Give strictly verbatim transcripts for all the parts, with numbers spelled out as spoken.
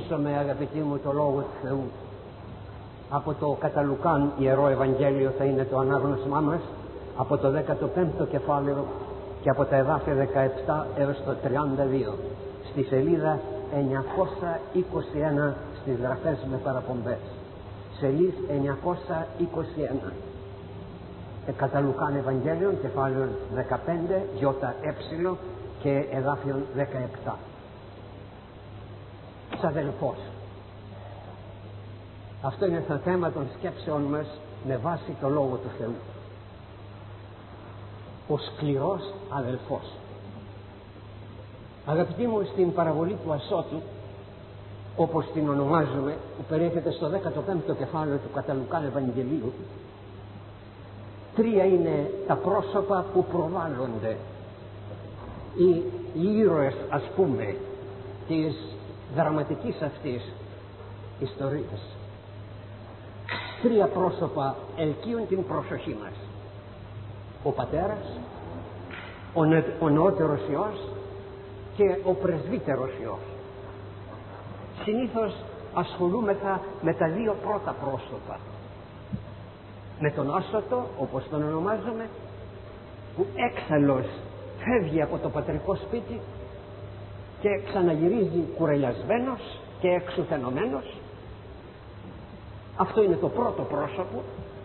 ακούσαμε, αγαπητοί μου, το Λόγο του Θεού από το κατά Λουκάν Ιερό Ευαγγέλιο, θα είναι το ανάγνωσμά μας από το δέκατο πέμπτο κεφάλαιο και από τα εδάφια δεκαεπτά έως το τριάντα δύο, στη σελίδα εννιακόσια είκοσι ένα στις γραφές με παραπομπές, σελίδα εννιακόσια είκοσι ένα, ε, κατά Λουκάν Ευαγγέλιο, κεφάλαιο δεκαπέντε γιώτα έψιλο και εδάφιον δεκαεπτά. Αδελφός, αυτό είναι το θέμα των σκέψεων μας με βάση το Λόγο του Θεού. Ο σκληρός αδελφός. Αγαπητοί μου, στην παραβολή του Ασώτου, όπως την ονομάζουμε, που περιέχεται στο δέκατο πέμπτο κεφάλαιο του κατά Λουκάν Ευαγγελίου, τρία είναι τα πρόσωπα που προβάλλονται, οι, οι ήρωες, ας πούμε, της δραματικής αυτής ιστορίας. Τρία πρόσωπα ελκύουν την προσοχή μας: ο πατέρας, ο, τε, ο νεότερος Υιός και ο πρεσβύτερος Υιός. Συνήθως ασχολούμεθα με τα δύο πρώτα πρόσωπα, με τον άσωτο, όπως τον ονομάζουμε, που έξαλλος φεύγει από το πατρικό σπίτι και ξαναγυρίζει κουρελιασμένος και εξουθενωμένος. Αυτό είναι το πρώτο πρόσωπο.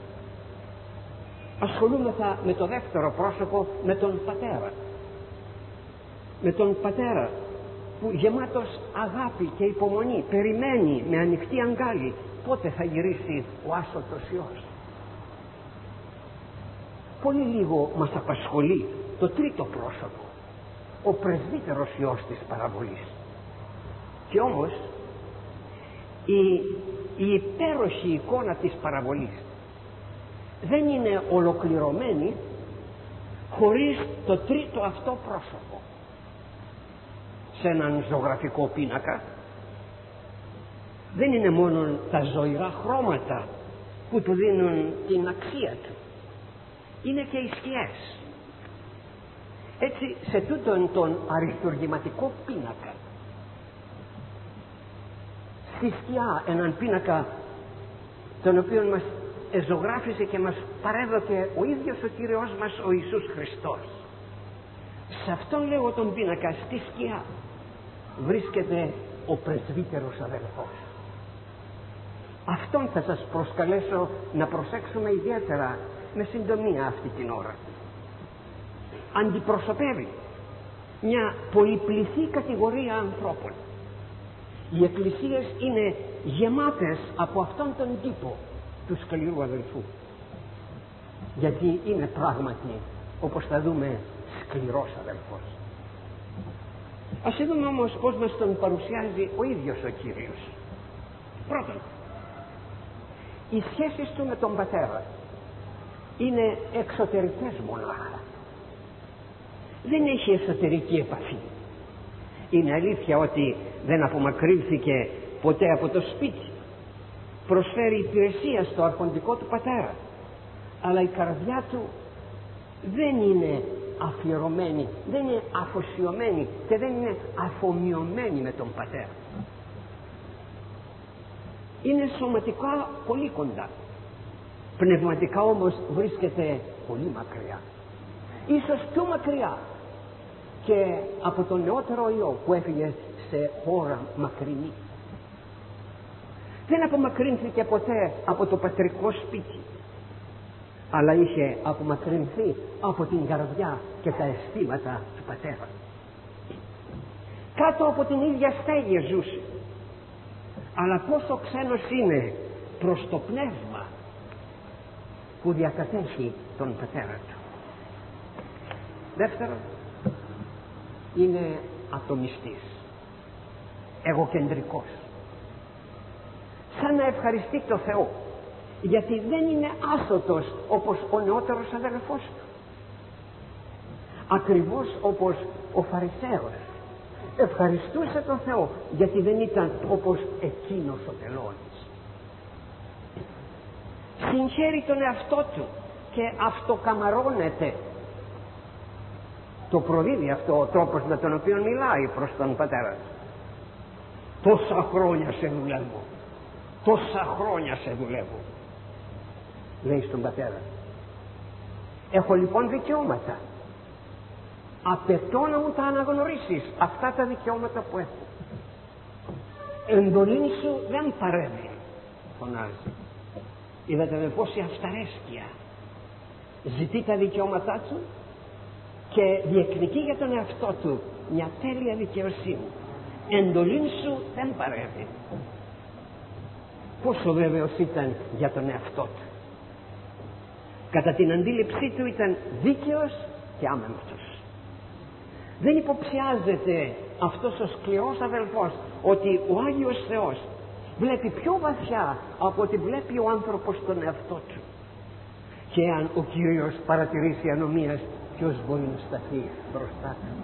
Ασχολούμεθα με το δεύτερο πρόσωπο, με τον πατέρα. Με τον πατέρα που γεμάτος αγάπη και υπομονή περιμένει με ανοιχτή αγκάλη πότε θα γυρίσει ο άσωτος Υιός. Πολύ λίγο μας απασχολεί το τρίτο πρόσωπο, ο πρεσβύτερος Υιός της παραβολής. Και όμως η, η υπέροχη εικόνα της παραβολής δεν είναι ολοκληρωμένη χωρίς το τρίτο αυτό πρόσωπο. Σε έναν ζωγραφικό πίνακα δεν είναι μόνο τα ζωηρά χρώματα που του δίνουν την αξία του, είναι και οι σκιές. Έτσι, σε τούτον τον αριστουργηματικό πίνακα, στη σκιά, έναν πίνακα τον οποίο μας εζωγράφησε και μας παρέδωκε ο ίδιος ο Κύριος μας ο Ιησούς Χριστός, σε αυτόν, λέγω, τον πίνακα, στη σκιά βρίσκεται ο πρεσβύτερος αδελφός. Αυτόν θα σας προσκαλέσω να προσέξουμε ιδιαίτερα με συντομία αυτή την ώρα. Αντιπροσωπεύει μια πολυπληθή κατηγορία ανθρώπων. Οι εκκλησίες είναι γεμάτες από αυτόν τον τύπο του σκληρού αδελφού, γιατί είναι πράγματι, όπως θα δούμε, σκληρός αδελφός. Ας δούμε όμως πώς μας τον παρουσιάζει ο ίδιος ο Κύριος. Πρώτον, οι σχέσεις του με τον πατέρα είναι εξωτερικές μονάχα. Δεν έχει εσωτερική επαφή. Είναι αλήθεια ότι δεν απομακρύνθηκε ποτέ από το σπίτι, προσφέρει υπηρεσία στο αρχοντικό του πατέρα, αλλά η καρδιά του δεν είναι αφιερωμένη, δεν είναι αφοσιωμένη και δεν είναι αφομοιωμένη με τον πατέρα. Είναι σωματικά πολύ κοντά, πνευματικά όμως βρίσκεται πολύ μακριά, ίσως πιο μακριά και από τον νεότερο Υιό που έφυγε σε χώρα μακρινή. Δεν απομακρύνθηκε ποτέ από το πατρικό σπίτι, αλλά είχε απομακρυνθεί από την καρδιά και τα αισθήματα του πατέρα. Κάτω από την ίδια στέγη ζούσε, αλλά πόσο ξένος είναι προς το πνεύμα που διακατέχει τον πατέρα του. Δεύτερον, είναι ατομιστής, εγωκεντρικός, σαν να ευχαριστεί το Θεό, γιατί δεν είναι άσωτος όπως ο νεότερος αδελφός του, ακριβώς όπως ο Φαρισαίος ευχαριστούσε τον Θεό γιατί δεν ήταν όπως εκείνος ο τελώνης. Συγχαίρει τον εαυτό του και αυτοκαμαρώνεται. Το προδίδει αυτό ο τρόπος με τον οποίο μιλάει προς τον πατέρα του. τόσα χρόνια σε δουλεύω, τόσα χρόνια σε δουλεύω, λέει στον πατέρα. Έχω λοιπόν δικαιώματα, απαιτώ να μου τα αναγνωρίσεις αυτά τα δικαιώματα που έχω. Εντολή σου δεν παρέμβει, φωνάζει. Είδατε με πόση αυταρέσκεια ζητεί τα δικαιώματά του και διεκδικεί για τον εαυτό του μια τέλεια δικαιοσύνη. Εντολή σου δεν παρέμβει. Πόσο βέβαιος ήταν για τον εαυτό του. Κατά την αντίληψή του ήταν δίκαιος και άμεμπτος. Δεν υποψιάζεται αυτός ο σκληρός αδελφός ότι ο Άγιος Θεός βλέπει πιο βαθιά από ό,τι βλέπει ο άνθρωπος τον εαυτό του. Και αν ο Κύριος παρατηρήσει ανομίας, ποιος μπορεί να σταθεί μπροστά του?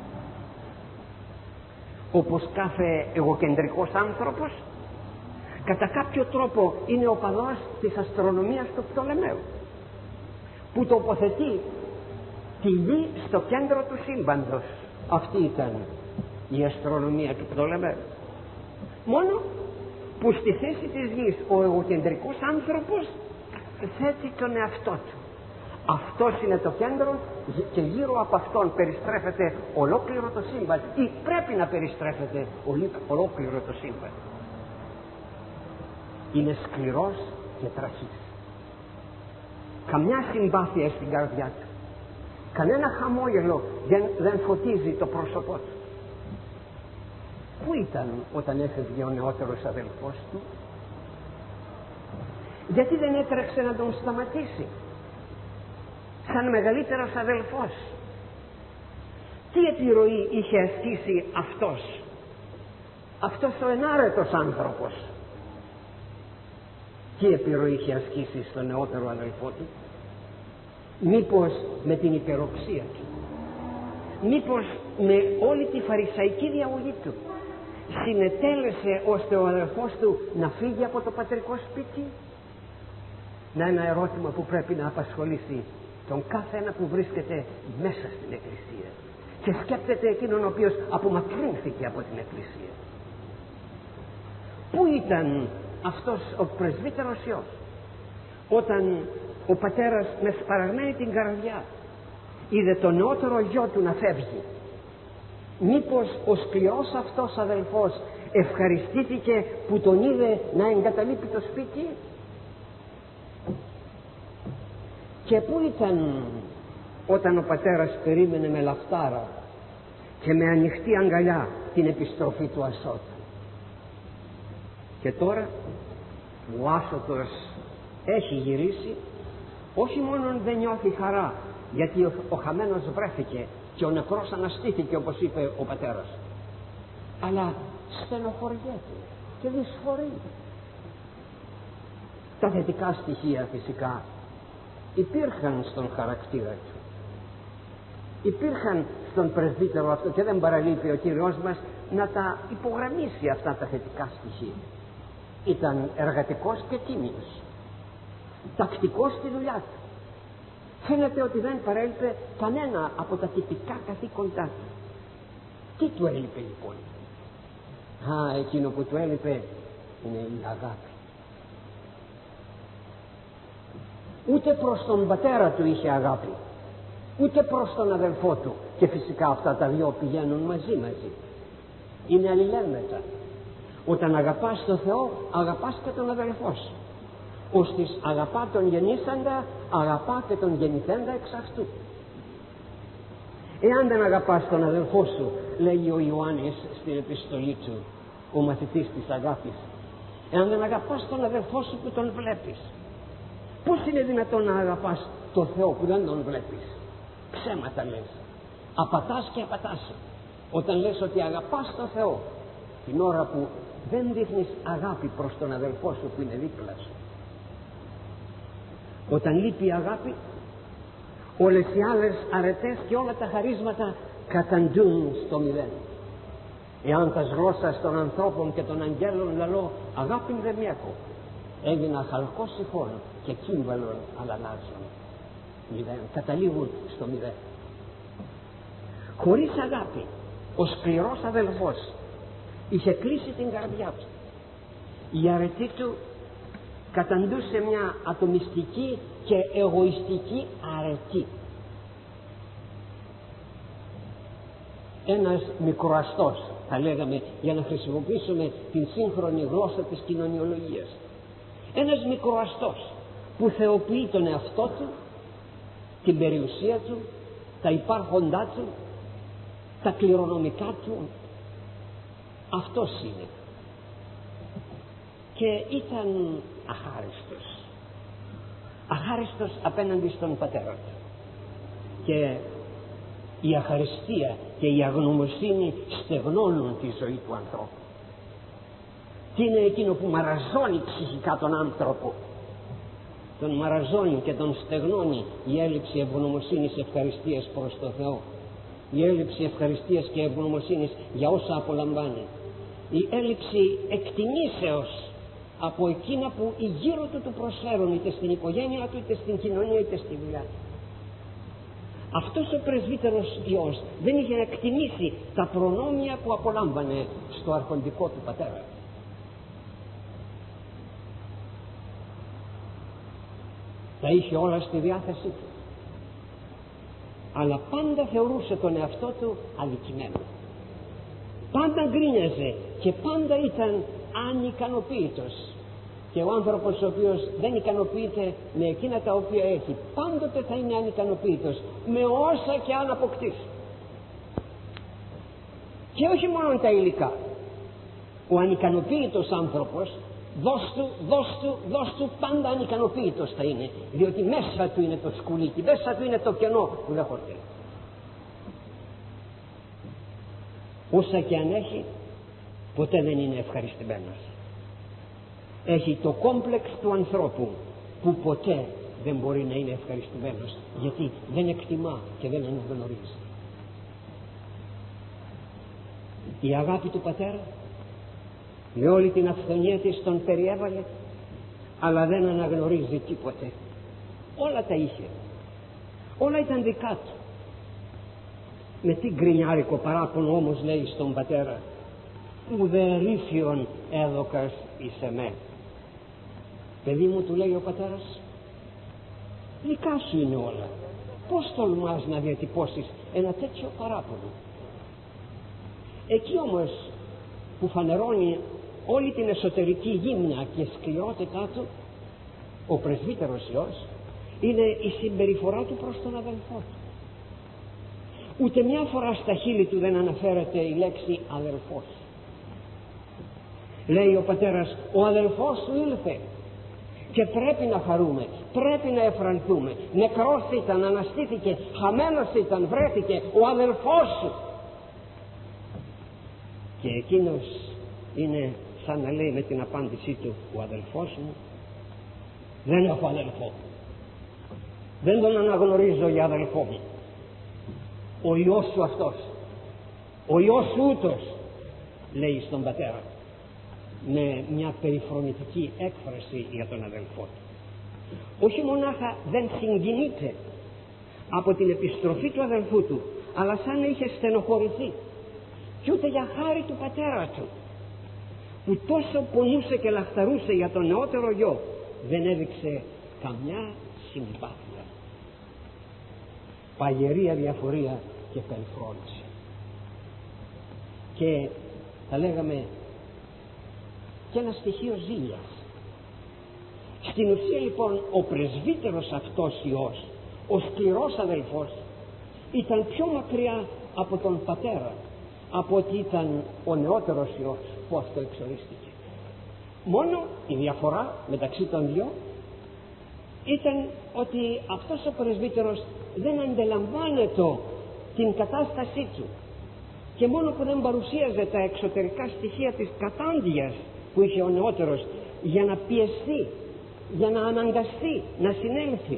Όπως κάθε εγωκεντρικός άνθρωπος, κατά κάποιο τρόπο είναι ο παδός της αστρονομίας του Πτολεμαίου, που τοποθετεί τη γη στο κέντρο του σύμπαντος. Αυτή ήταν η αστρονομία του Πτολεμαίου. Μόνο που στη θέση της γης ο εγωκεντρικός άνθρωπος θέτει τον εαυτό του. Αυτός είναι το κέντρο και γύρω από αυτόν περιστρέφεται ολόκληρο το σύμπαν, ή πρέπει να περιστρέφεται ολόκληρο το σύμπαν. Είναι σκληρός και τραχής. Καμιά συμπάθεια στην καρδιά του, κανένα χαμόγελο δεν, δεν φωτίζει το πρόσωπό του. Πού ήταν όταν έφευγε ο νεότερος αδελφός του? Γιατί δεν έτρεξε να τον σταματήσει σαν μεγαλύτερος αδελφός? Τι επιρροή είχε ασκήσει αυτός αυτός ο ενάρετος άνθρωπος? Τι επιρροή είχε ασκήσει στον νεότερο αδελφό του? Μήπως με την υπεροψία του, μήπως με όλη τη φαρισαϊκή διαγωγή του συνετέλεσε ώστε ο αδελφός του να φύγει από το πατρικό σπίτι? Να, ένα ερώτημα που πρέπει να απασχολήσει τον κάθε ένα που βρίσκεται μέσα στην Εκκλησία και σκέπτεται εκείνον ο οποίος απομακρύνθηκε από την Εκκλησία. Πού ήταν αυτός ο πρεσβύτερος Υιός όταν ο πατέρας με σπαραγμένη την καρδιά είδε τον νεότερο γιο του να φεύγει? Μήπως ο σκληρός αυτός αδελφός ευχαριστήθηκε που τον είδε να εγκαταλείπει το σπίτι? Και πού ήταν όταν ο πατέρας περίμενε με λαχτάρα και με ανοιχτή αγκαλιά την επιστροφή του ασώτου? Και τώρα ο άσωτος έχει γυρίσει, όχι μόνο δεν νιώθει χαρά γιατί ο, ο χαμένος βρέθηκε και ο νεκρός αναστήθηκε όπως είπε ο πατέρας, αλλά στενοχωριέται και δυσφορεί. Τα θετικά στοιχεία φυσικά υπήρχαν στον χαρακτήρα του, υπήρχαν στον πρεσβύτερο αυτό, και δεν παραλείπει ο Κύριος μας να τα υπογραμμίσει αυτά τα θετικά στοιχεία. Ήταν εργατικός και τίμιος, τακτικός στη δουλειά του. Φαίνεται ότι δεν παρέλειπε κανένα από τα τυπικά καθήκοντά του. Τι του έλειπε λοιπόν? Α, εκείνο που του έλειπε είναι η αγάπη. Ούτε προς τον πατέρα του είχε αγάπη, ούτε προς τον αδελφό του, και φυσικά αυτά τα δυο πηγαίνουν μαζί μαζί, είναι αλληλένδετα. Όταν αγαπάς τον Θεό, αγαπάς και τον αδελφό σου. Ώστις αγαπά τον γεννήσαντα, αγαπά και τον γεννηθέντα εξ αυτού. Εάν δεν αγαπάς τον αδελφό σου, λέγει ο Ιωάννης στην επιστολή του, ο μαθητής της αγάπης, εάν δεν αγαπάς τον αδελφό σου που τον βλέπεις, πώς είναι δυνατόν να αγαπάς τον Θεό που δεν τον βλέπεις? Ψέματα λες, απατάς και απατάς. Όταν λες ότι αγαπάς τον Θεό την ώρα που δεν δείχνεις αγάπη προς τον αδελφό σου που είναι δίπλα σου. Όταν λείπει η αγάπη, όλες οι άλλες αρετές και όλα τα χαρίσματα καταντούν στο μηδέν. Εάν τα γλώσσας των ανθρώπων και των αγγέλων λαλώ αγάπη δεν έχω, έγινα χαλκός ηχών και κύμβαλον αλλαλάζων. Μηδέν, καταλήγουν στο μηδέν. Χωρίς αγάπη, ο σκληρός αδελφός είχε κλείσει την καρδιά του. Η αρετή του καταντούσε μια ατομιστική και εγωιστική αρετή. Ένας μικροαστός, θα λέγαμε, για να χρησιμοποιήσουμε την σύγχρονη γλώσσα της κοινωνιολογίας. Ένας μικροαστός που θεοποιεί τον εαυτό του, την περιουσία του, τα υπάρχοντά του, τα κληρονομικά του. Αυτός είναι. Και ήταν αχάριστος. Αχάριστος απέναντι στον πατέρα του. Και η αχαριστία και η αγνωμοσύνη στεγνώνουν τη ζωή του ανθρώπου. Τι είναι εκείνο που μαραζώνει ψυχικά τον άνθρωπο? Τον μαραζώνει και τον στεγνώνει η έλλειψη ευγνωμοσύνης, ευχαριστίας προς το Θεό. Η έλλειψη ευχαριστίας και ευγνωμοσύνης για όσα απολαμβάνει. Η έλλειψη εκτιμήσεως από εκείνα που οι γύρω του του προσφέρουν, είτε στην οικογένεια του, είτε στην κοινωνία, είτε στη δουλειά του. Αυτός ο πρεσβύτερος Υιός δεν είχε εκτιμήσει τα προνόμια που απολάμβανε στο αρχοντικό του πατέρα. Τα είχε όλα στη διάθεσή του, αλλά πάντα θεωρούσε τον εαυτό του αδικημένο. Πάντα γκρίνιαζε και πάντα ήταν ανικανοποίητος. Και ο άνθρωπος ο οποίος δεν ικανοποιείται με εκείνα τα οποία έχει, πάντοτε θα είναι ανικανοποίητος με όσα και αν αποκτήσει. Και όχι μόνο τα υλικά. Ο ανικανοποίητος άνθρωπος, δώσ' του, δώσ' του, δώσ' του, πάντα ανικανοποίητος θα είναι, διότι μέσα του είναι το σκουλίκι, μέσα του είναι το κενό που δεν χορτεί. Όσα και αν έχει, ποτέ δεν είναι ευχαριστημένος. Έχει το κόμπλεξ του ανθρώπου που ποτέ δεν μπορεί να είναι ευχαριστημένος, γιατί δεν εκτιμά και δεν αναγνωρίζει. Η αγάπη του πατέρα με όλη την αυθονία της τον περιέβαλε, αλλά δεν αναγνωρίζει τίποτε. Όλα τα είχε, όλα ήταν δικά του. Με τι γκρινιάρικο παράπονο όμως λέει στον πατέρα: ουδε ρήφιον έδωκας εις εμέ. Παιδί μου, του λέει ο πατέρας, δικά σου είναι όλα. Πώς τολμάς να διατυπώσεις ένα τέτοιο παράπονο? Εκεί όμως που φανερώνει όλη την εσωτερική γύμνια και σκληρότητά του ο πρεσβύτερος Υιός είναι η συμπεριφορά του προς τον αδελφό του. Ούτε μια φορά στα χείλη του δεν αναφέρεται η λέξη αδελφός. Λέει ο πατέρας: ο αδελφός σου ήλθε και πρέπει να χαρούμε, πρέπει να εφρανθούμε. Νεκρός ήταν, αναστήθηκε, χαμένος ήταν, βρέθηκε ο αδελφός σου. Και εκείνος είναι σαν να λέει με την απάντησή του: ο αδελφός μου, δεν έχω αδελφό, δεν τον αναγνωρίζω για αδελφό μου. Ο Υιός σου αυτός, ο Υιός σου ούτως, λέει στον πατέρα με μια περιφρονητική έκφραση για τον αδελφό του. Όχι μονάχα δεν συγκινείται από την επιστροφή του αδελφού του, αλλά σαν να είχε στενοχωρηθεί, και ούτε για χάρη του πατέρα του που τόσο πονούσε και λαχταρούσε για τον νεότερο γιο δεν έδειξε καμιά συμπάθεια. Παγερή αδιαφορία και περιφρόνηση. Και θα λέγαμε και ένα στοιχείο ζήλιας. Στην ουσία λοιπόν ο πρεσβύτερος αυτός Υιός, ο σκληρός αδελφός, ήταν πιο μακριά από τον πατέρα από ότι ήταν ο νεότερος Υιός που αυτό εξορίστηκε. Μόνο η διαφορά μεταξύ των δυο ήταν ότι αυτός ο πρεσβύτερος δεν αντιλαμβάνεται την κατάστασή του, και μόνο που δεν παρουσίαζε τα εξωτερικά στοιχεία της κατάντιας που είχε ο νεότερος για να πιεστεί, για να αναγκαστεί να συνέλθει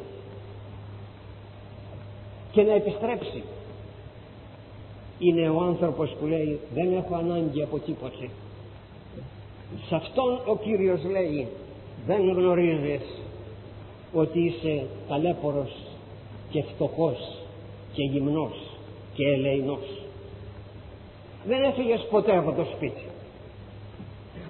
και να επιστρέψει. Είναι ο άνθρωπος που λέει: δεν έχω ανάγκη από τίποτε. Σε αυτόν ο Κύριος λέει: δεν γνωρίζεις ότι είσαι ταλέπορος και φτωχός και γυμνός και ελεεινός? Δεν έφυγες ποτέ από το σπίτι,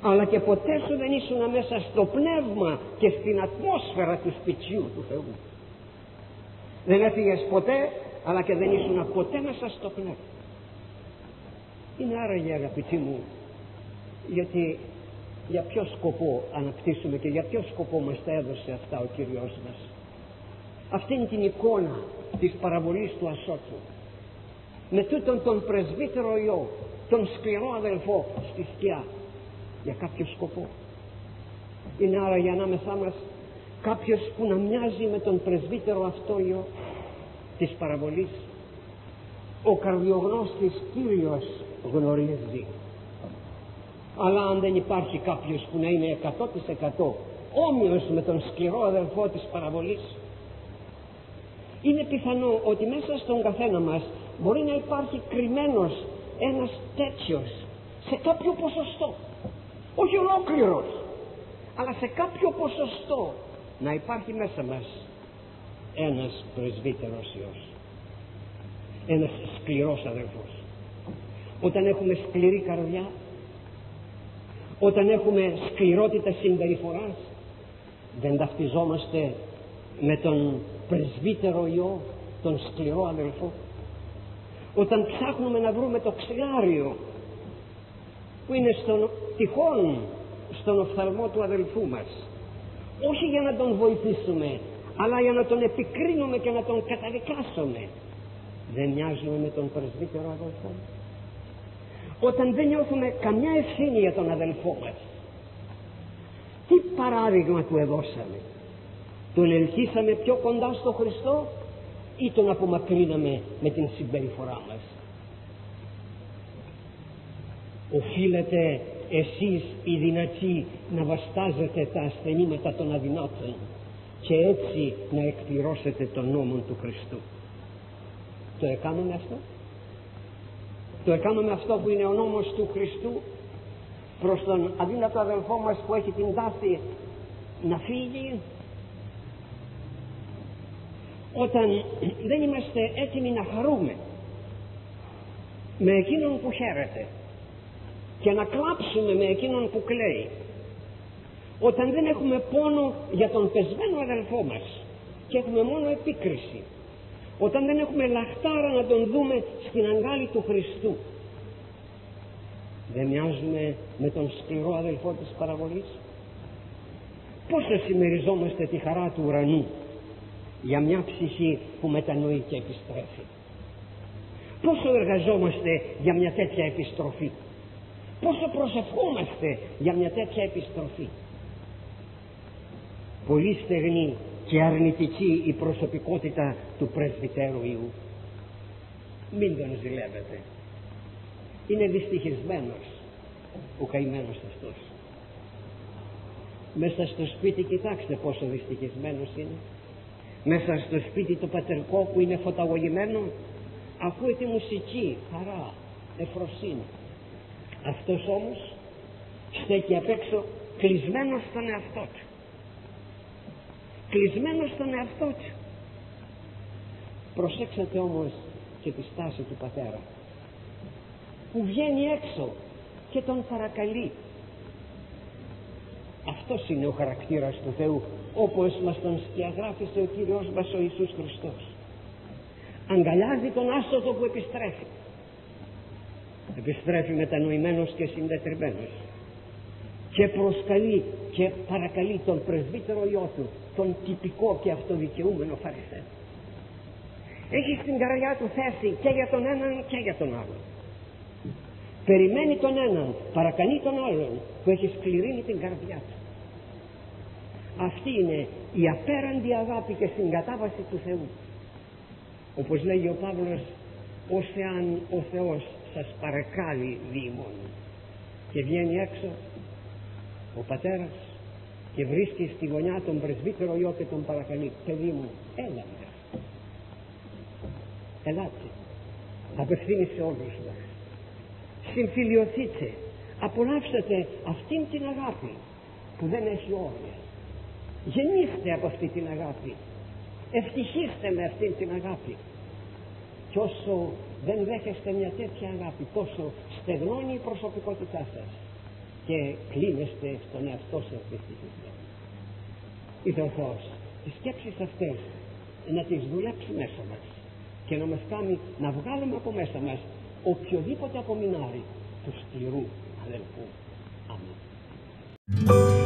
αλλά και ποτέ σου δεν ήσουν μέσα στο πνεύμα και στην ατμόσφαιρα του σπιτιού του Θεού. Δεν έφυγες ποτέ, αλλά και δεν ήσουν ποτέ μέσα στο πνεύμα. Είναι άραγε, αγαπητοί μου, γιατί για ποιο σκοπό αναπτύσσουμε και για ποιο σκοπό μας τα έδωσε αυτά ο Κύριος μας? Αυτή είναι την εικόνα της παραβολής του ασώτου, με τούτον τον πρεσβύτερο Υιό, τον σκληρό αδελφό στη σκιά, για κάποιο σκοπό. Είναι άραγε ανάμεσά μας κάποιος που να μοιάζει με τον πρεσβύτερο αυτό Υιό της παραβολής? Ο καρδιογνώστης Κύριος γνωρίζει. Αλλά αν δεν υπάρχει κάποιος που να είναι εκατό τοις εκατό όμοιος με τον σκληρό αδελφό της παραβολής, είναι πιθανό ότι μέσα στον καθένα μας μπορεί να υπάρχει κρυμμένος ένας τέτοιος, σε κάποιο ποσοστό, όχι ολόκληρος, αλλά σε κάποιο ποσοστό να υπάρχει μέσα μας ένας πρεσβύτερος Υιός, ένας σκληρός αδελφός. Όταν έχουμε σκληρή καρδιά, όταν έχουμε σκληρότητα συμπεριφοράς, δεν ταυτιζόμαστε με τον πρεσβύτερο Υιό, τον σκληρό αδελφό? Όταν ψάχνουμε να βρούμε το ξυλάριο που είναι στον, τυχόν στον οφθαλμό του αδελφού μας, όχι για να τον βοηθήσουμε, αλλά για να τον επικρίνουμε και να τον καταδικάσουμε, δεν μοιάζουμε με τον πρεσβύτερο αδελφό? Όταν δεν νιώθουμε καμιά ευθύνη για τον αδελφό μας, τι παράδειγμα του εδώσαμε? Τον ελκύσαμε πιο κοντά στο Χριστό ή τον απομακρύναμε με την συμπεριφορά μας? Οφείλετε εσείς οι δυνατοί να βαστάζετε τα ασθενήματα των αδυνάτων και έτσι να εκπληρώσετε τον νόμο του Χριστού. Το έκαναμε αυτό? Το έκαναμε αυτό που είναι ο νόμος του Χριστού προς τον αδύνατο αδελφό μας που έχει την τάση να φύγει? Όταν δεν είμαστε έτοιμοι να χαρούμε με εκείνον που χαίρεται και να κλάψουμε με εκείνον που κλαίει, όταν δεν έχουμε πόνο για τον πεσμένο αδελφό μας και έχουμε μόνο επίκριση, όταν δεν έχουμε λαχτάρα να τον δούμε στην αγκάλη του Χριστού, δεν μοιάζουμε με τον σκληρό αδελφό της παραβολής? Πόσο συμμεριζόμαστε τη χαρά του ουρανού για μια ψυχή που μετανοεί και επιστρέφει? Πόσο εργαζόμαστε για μια τέτοια επιστροφή? Πόσο προσευχόμαστε για μια τέτοια επιστροφή? Πολύ στεγνή και αρνητική η προσωπικότητα του πρεσβυτέρου Υιού. Μην τον ζηλεύετε. Είναι δυστυχισμένος ο καημένος αυτός. Μέσα στο σπίτι, κοιτάξτε πόσο δυστυχισμένος είναι. Μέσα στο σπίτι το πατερικό που είναι φωταγωγημένο, ακούει τη μουσική, χαρά, εφροσύνη. Αυτός όμως στέκει απ' έξω κλεισμένος στον εαυτό του. Κλεισμένος στον εαυτό του. Προσέξτε όμως και τη στάση του πατέρα που βγαίνει έξω και τον παρακαλεί. Αυτός είναι ο χαρακτήρας του Θεού, όπως μας τον σκιαγράφησε ο Κύριος μας ο Ιησούς Χριστός. Αγκαλιάζει τον άσωτο που επιστρέφει. Επιστρέφει μετανοημένος και συντετριμμένος και προσκαλεί και παρακαλεί τον πρεσβύτερο Υιό του, τον τυπικό και αυτοδικαιούμενο Φαρισαίο. Έχει στην καρδιά του θέση και για τον έναν και για τον άλλον. Περιμένει τον έναν, παρακαλεί τον άλλον που έχει σκληρύνει την καρδιά του. Αυτή είναι η απέραντη αγάπη και συγκατάβαση του Θεού. Όπως λέγει ο Παύλος, ως εάν ο Θεός σας παρακάλει διημών. Και βγαίνει έξω ο πατέρας και βρίσκει στη γωνιά τον πρεσβύτερο Υιό και τον παρακαλεί. Παιδί μου, έλα μέσα. Ελάτε. Απευθύνει σε όλους μας. Συμφιλιωθείτε. Απολαύσετε αυτήν την αγάπη που δεν έχει όρια. Γεννήστε από αυτή την αγάπη. Ευτυχήστε με αυτήν την αγάπη. Και όσο δεν δέχεστε μια τέτοια αγάπη, τόσο στεγνώνει η προσωπικότητά σας και κλείνεστε στον εαυτό σας δυστυχισμένο. Ήρθε ο Θεός τις σκέψεις αυτές να τις δουλέψει μέσα μας και να μας κάνει να βγάλουμε από μέσα μας οποιοδήποτε απομεινάρει του σκληρού αδελφού. Αμήν.